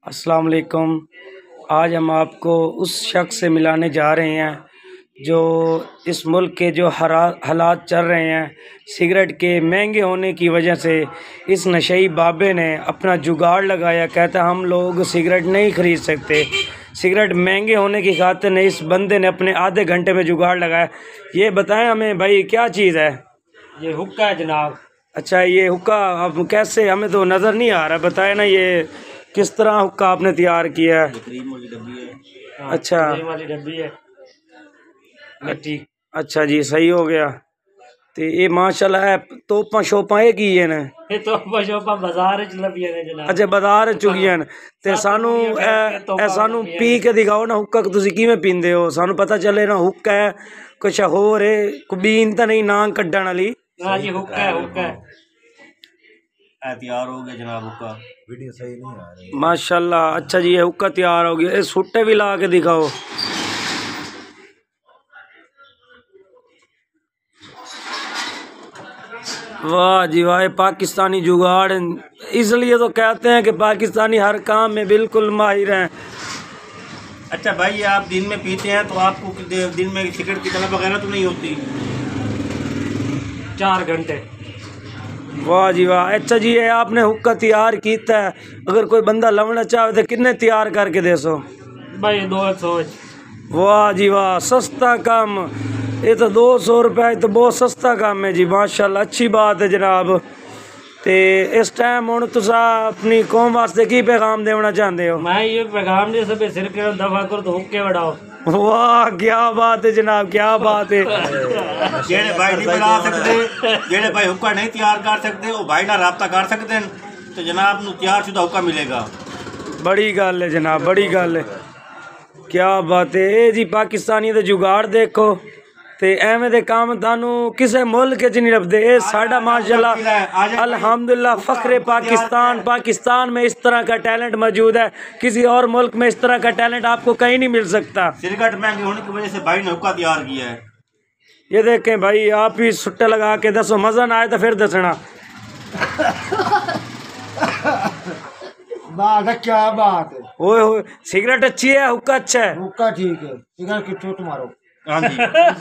अस्सलाम वालेकुम। आज हम आपको उस शख्स से मिलाने जा रहे हैं जो इस मुल्क के जो हालात चल रहे हैं सिगरेट के महंगे होने की वजह से इस नशई बाबे ने अपना जुगाड़ लगाया। कहता हम लोग सिगरेट नहीं ख़रीद सकते, सिगरेट महंगे होने की खातिर ने इस बंदे ने अपने आधे घंटे में जुगाड़ लगाया। ये बताएं हमें भाई क्या चीज़ है? ये हुक्का है जनाब। अच्छा, ये हुक्का अब कैसे, हमें तो नज़र नहीं आ रहा, बताए ना ये किस तरह हुक्का आपने तैयार किया है? क्रीम वाली डब्बी है। अच्छा, क्रीम वाली डब्बी है मिट्टी। अच्छा जी, सही हो गया। तो ये माशाल्लाह है तोपा शोपा एक ही है ना? ये तोपा शोपा बाजार च लभियां ने जनाब। अच्छा, बाजार चुगियां ने ते सानू सानू पी के दिखाओ ना हुक्का तुसी किवें पींदे हो, सानू पता चले ना हुक्का है कुछ होर है, कुबीन तो नहीं नांग कड्डण वाली। हां जी, हुक्का है, हुक्का है। तैयार हो गया जनाब हुक्का। वीडियो सही नहीं आ रही माशाल्लाह। अच्छा जी, ये हुक्का तैयार हो गया। ये सुट्टे भी ला के दिखाओ। वाह जी वाह, पाकिस्तानी जुगाड़। इसलिए तो कहते हैं कि पाकिस्तानी हर काम में बिल्कुल माहिर हैं। अच्छा भाई, ये आप दिन में पीते हैं तो आपको दिन में सिगरेट की तलब वगैरह तो नहीं होती? 4 घंटे। वाह जी वाह। अच्छा जी, ये आपने हुक्का तैयार किया है, अगर कोई बंदा लवना चाहे तो कितने तैयार करके दे सो? भाई 200। वाह जी वाह, सस्ता काम। ये तो 200 रुपये तो बहुत सस्ता काम है जी, माशाल्लाह। अच्छी बात है जनाब। ते इस टाइम हुण तुसा अपनी कौम वास्ते की पैगाम देना चाहते हो? मैं ये पैगाम दे सब सिर के दफा करो तो हुक्के बढ़ाओ। वाह क्या बात है जनाब, क्या बात है। जेड़े भाई नहीं बना सकते, जेड़े भाई हुक्का नहीं तैयार कर सकते, वो भाई ना राब्ता कर सकते हैं तो जनाब नू तैयार शुदा हुक्का मिलेगा। बड़ी गल है जनाब, बड़ी गल है, क्या बात है। ये जी पाकिस्तानी दे जुगाड़ देखो ते एवें दे काम तानू किसे मुल्क च नहीं लभदे। ये साडा माशाल्लाह अल्हम्दुलिल्लाह फख्रे पाकिस्तान। पाकिस्तान में इस तरह का टैलेंट मौजूद है, किसी और मुल्क में इस तरह का टैलेंट आपको कहीं नहीं मिल सकता। सिगरेट महंगी होने की वजह से भाई ने हुक्का तैयार किया है। ये देखें भाई, आप ही सुट्टे लगा के दसो, मजा ना आए तो फिर दसना। बात है, क्या बात है। ओए सिगरेट अच्छी है, हुक्का अच्छा है? हुक्का ठीक है, सिगरेट की चोट मारो। हाँ जी।